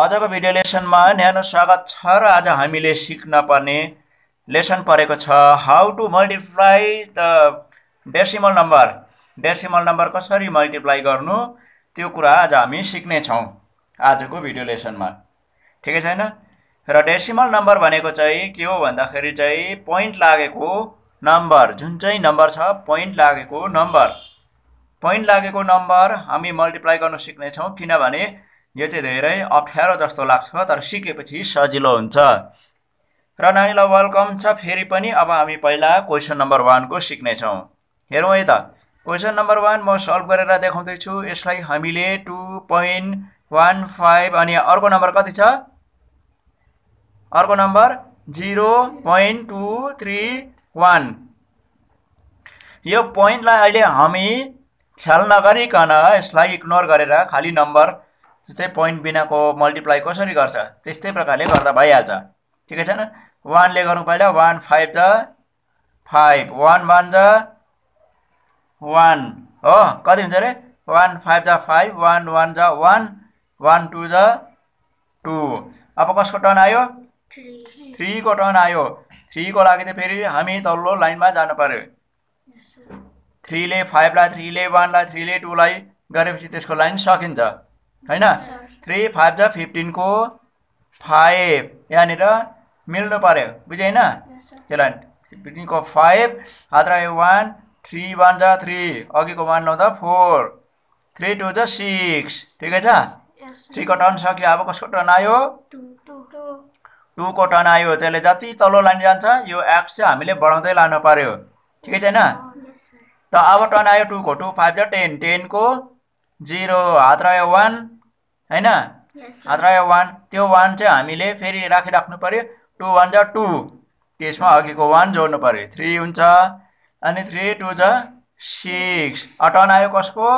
आजको भिडियो लेसनमा न्यानो स्वागत छ र आज हामीले सिक्न पर्ने लेसन परेको छ how to multiply the decimal number. Decimal number कसरी मल्टिप्लाई गर्नु त्यो कुरा आज हामी सिक्ने छौं आजको भिडियो लेसनमा। ठिकै छैन? र डेसिमल नम्बर भनेको चाहिँ के हो भन्दाखेरि चाहिँ पोइन्ट लागेको नम्बर, जुन चाहिँ नम्बर छ पोइन्ट लागेको नम्बर। पोइन्ट लागेको नम्बर हामी मल्टिप्लाई गर्न सिक्ने छौं किनभने यो चाहिँ धेरै अप्ठ्यारो जस्तो लाग्छ तर सिकेपछि सजिलो हुन्छ। र नानीलाई वेलकम छ फेरि पनि। अब हामी पहिला क्वेशन नम्बर 1 को सिक्ने छौं। हेरौँ है त। क्वेशन नम्बर 1 म सल्भ गरेर देखाउँदै छु। यसलाई हामीले 2.15 अनि अर्को नम्बर कति छ? अर्को नम्बर 0.231। यो पोइन्टलाई अहिले हामी ख्याल नगरिकन यसलाई इग्नोर गरेर खाली नम्बर जस्तै पोइन्ट बिनाको मल्टिप्लाई कसरी गर्छ त्यस्तै प्रकारले गर्दा भइहाल्छ। ठिकै छैन? 1 ले गरौँ पहिला। 1 5 जा 5, 1 1 जा 1 हो, कति हुन्छ रे? 1 5 जा 5, 1 1 जा 1, 1 2 जा 2। अब कसको टर्न आयो? 3 को टर्न आयो। 3 को लागि त फेरि हामी तल्लो लाइनमा जानु पर्यो। 3 ले 5 लाई, 3 ले 1 लाई, 3 ले 2 लाई गरेपछि त्यसको लाइन सकिन्छ हैन? 3 5 जा 15 को 5 यहाँनिर मिल्नु पर्यो, बुझ्यो हैन? त्यसलाई 15 को 5 हात राख्यो 1, 3 1 जा 3, अघिको 1 लाउँदा 4, 3 2 जा 6। ठिकै छ? 3 को टर्न सक्यो। अब कसको टर्न आयो? 2 को टर्न आयो। त्यसले जति तल्लो लाइन जान्छ यो x चाहिँ हामीले बढाउँदै लानु पर्यो। ठिकै छैन? त अब टर्न आयो 2 को। 2 5 जा 10, 10 को 0 हात राख्यो 1 हैन? हात राख्यो 1। त्यो 1 चाहिँ हामीले फेरि राखिराख्नु पर्यो। 2 1 जा 2, त्यसमा अघिको 1 जोड्नु पर्यो। 3 हुन्छ अनि 3 2 जा 6। टर्न आयो कसको?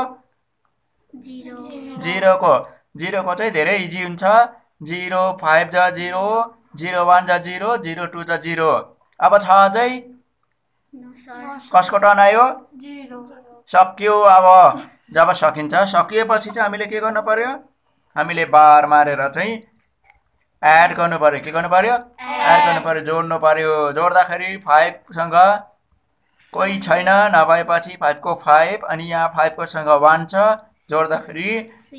0 को। 0 को चाहिँ धेरै इजी हुन्छ। 0 5 जा 0, 0 1 जा 0, 0 2 जा 0। अब छ अझै कसको टर्न आयो? 0। सक्यो। अब जब सकिन्छ, सकिएपछि चाहिँ हामीले के गर्नु पर्यो? हामीले बार मारेर चाहिँ एड गर्नु पर्यो। के गर्नु पर्यो? एड गर्नु पर्यो, जोड्नु पर्यो। जोड्दाखेरि 5 सँग कोही छैन, नभएपछि 5 को 5 अनि यहाँ 5 को सँग 1 छ, जोड्दाखेरि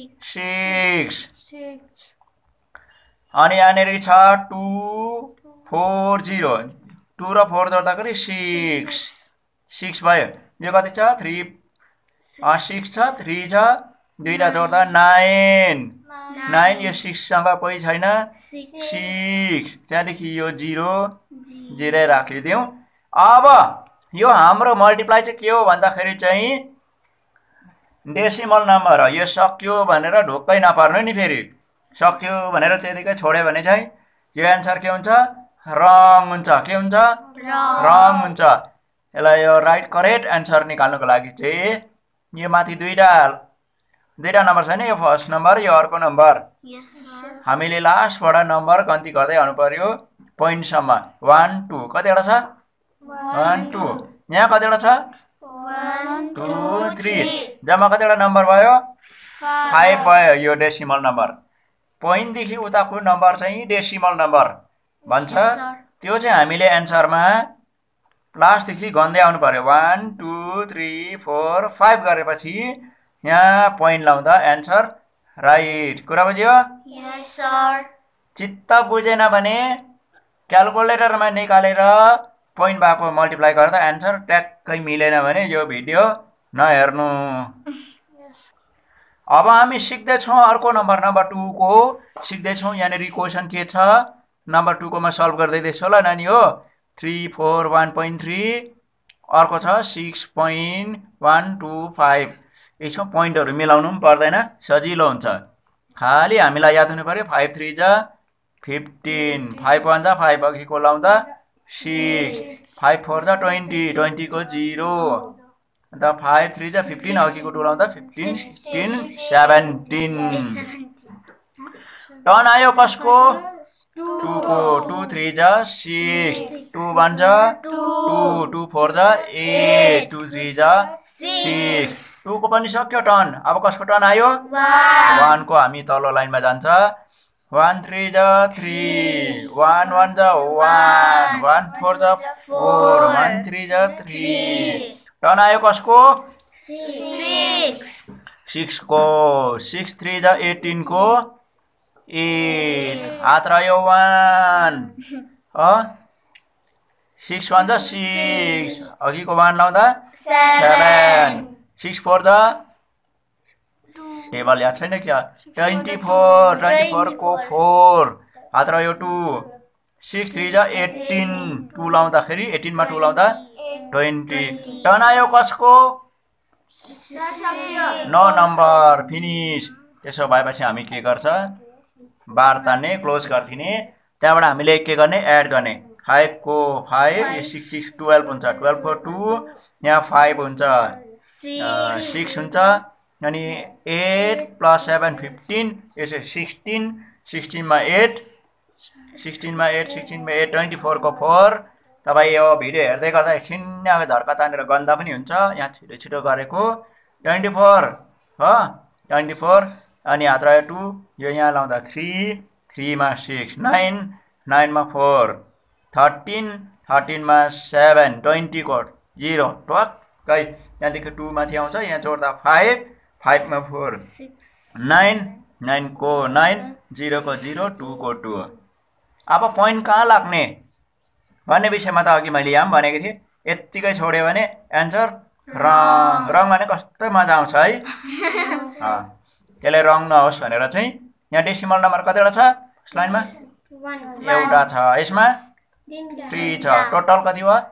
6। अनि यहाँनेरि छ 2 4 0, 2 र 4 जोड्दाखेरि 6 भयो। यो कति छ? 3 6 छ, 3 छ, दुईटा जोड्दा 9। यो 6 सँग कोही छैन, 6। त्यहाँदेखि यो 0 राखिदिउँ। अब यो हाम्रो मल्टिप्लाई चाहिँ के हो भन्दाखेरि चाहिँ डेसिमल नम्बर हो। यो सक्यो भनेर ढोक्कै नपर्नु नि। फेरि सक्यो भनेर त्यतिकै छोड्यो भने चाहिँ यो एन्सर के हुन्छ? रङ हुन्छ। के हुन्छ? रङ हुन्छ। यसलाई यो राइट करेक्ट एन्सर निकाल्नुको लागि चाहिँ यो माथि दुईटा नम्बर छैन, यो फर्स्ट नम्बर यो अर्को नम्बर। हामीले लास्टबाट नम्बर गन्ती गर्दै आउनु पर्यो पोइन्टसम्म। 1 2 कतिवटा छ? 1 2। यहाँ कतिवटा छ? 1 2 3। जम्मा कतिवटा नम्बर भयो? 5 भयो। यो डेसिमल नम्बर। पोइन्टदेखि उताको नम्बर चाहिँ डेसिमल नम्बर भन्छ। त्यो चाहिँ हामीले एन्सरमा लास्टदेखि गन्दै आउनु पर्यो। 1 2 3 4 5 गरेपछि यहाँ पोइन्ट लाउँदा एन्सर राइट। कुरा बुझ्यो? Yes sir. चित्त बुझेन भने क्याल्कुलेटरमा निकालेर पोइन्ट भएको मल्टिप्लाई गर्दा एन्सर ट्याक्कै मिलेन भने यो भिडियो नहेर्नु। अब हामी सिक्दैछौँ अर्को नम्बर 2 को सिक्दैछौँ। यहाँनिर क्वेसन के छ? नम्बर 2 को म सल्भ गर्दैछु ल नानी हो। 3 4 1.3 अर्को छ 6.125। यसमा पोइन्टहरू मिलाउनु पनि पर्दैन, सजिलो हुन्छ। खालि हामीलाई याद हुनु पर्यो 5 3 जा 15, 5 1 जा 5 अघिको लाउँदा 6, 5 4 जा 20, 20 को 0 अन्त 5 3 जा 15 अघिको 2 लाउँदा 15 16 17। टर्न आयो कसको? 2 को। 2 3 जा 6, 2 1 जा 2, 2 4 जा 8, 2 3 जा 6। 2 को पनि सक्यो टर्न। अब कसको टर्न आयो? 1 को। हामी तल्लो लाइनमा जान्छ। 1 3 जा 3 1 1 जा 1 1 4 जा 4 1 3 जा 3 टर्न आयो कसको 6 को 6 3 जा 18 को 8 हात रह्यो 1 6 1 जा 6 अघिको 1 लाउँदा 7 6 4 जा टेबल याद छैन क्या 24 को 4 हात रह्यो 2 6 3 जा 18 2 लाउँदाखेरि 18 मा 2 लाउँदा 20 टर्न आयो कसको 9 नम्बर फिनिश त्यसो भएपछि हामी के गर्छ वार्ता नै क्लोज गर्दिने त्यहाँबाट हामीले के गर्ने एड गर्ने 5 को 5 6 6 12 हुन्छ 12 को 2 यहाँ 5 हुन्छ 6 हुन्छ अनि 8 + 7 15 यसो 16 16 मा 8 16 मा 8 16 मा 8 24 को 4 तपाईँ यो भिडियो हेर्दै गर्दा एकछिन झर्का तानेर गन्दा पनि हुन्छ यहाँ छिटो छिटो गरेको 24 हो 24 अनि हात रह्यो 2 यो यहाँ लाउँदा 3 3 मा 6 9 9 मा 4 13 13 मा 7 20 को 0 टक्कै यहाँदेखि 2 माथि आउँछ यहाँ जोड्दा 5 5 मा 4 9 9 को 9 0 को 0 2 को 2 अब पोइन्ट कहाँ लाग्ने भन्ने विषयमा त अघि मैले यहाँ भनेको थिएँ यत्तिकै छोड्यो भने एन्सर रङ रङ भने कस्तो मजा आउँछ है त्यसले रङ नहोस् भनेर चाहिँ यहाँ डेसिमल नम्बर कतिवटा छ स्लाइडमा एउटा छ यसमा 3 छ टोटल कति भयो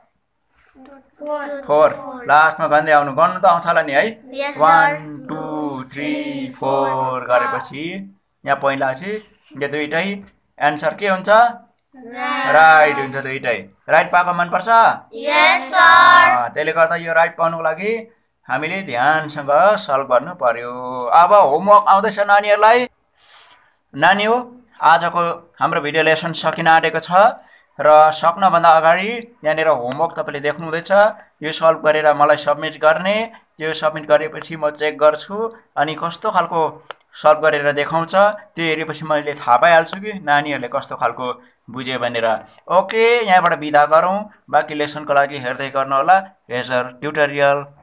4 लास्टमा भन्दै आउनु गर्नु त आउँछ होला नि है 1 2 3 4 गरेपछि यहाँ पहिला चाहिँ यो दुईटै एन्सर के हुन्छ राइट हुन्छ दुईटै राइट पाएको मनपर्छ त्यसले गर्दा यो राइट पाउनुको लागि हामीले ध्यानसँग सल्भ गर्नु पर्यो अब होमवर्क आउँदैछ नानीहरूलाई नानी हो आजको हाम्रो भिडियो लेसन सकिन आँटेको छ र सक्नभन्दा अगाडि यहाँनिर होमवर्क तपाईँले देख्नुहुँदैछ यो सल्भ गरेर मलाई सबमिट गर्ने यो सबमिट गरेपछि म चेक गर्छु अनि कस्तो खालको सल्भ गरेर देखाउँछ त्यो हेरेपछि मैले थाहा पाइहाल्छु कि नानीहरूले कस्तो खालको बुझ्यो भनेर ओके यहाँबाट बिदा गरौँ बाँकी लेसनको लागि हेर्दै गर्नु होला हेजर ट्युटोरियल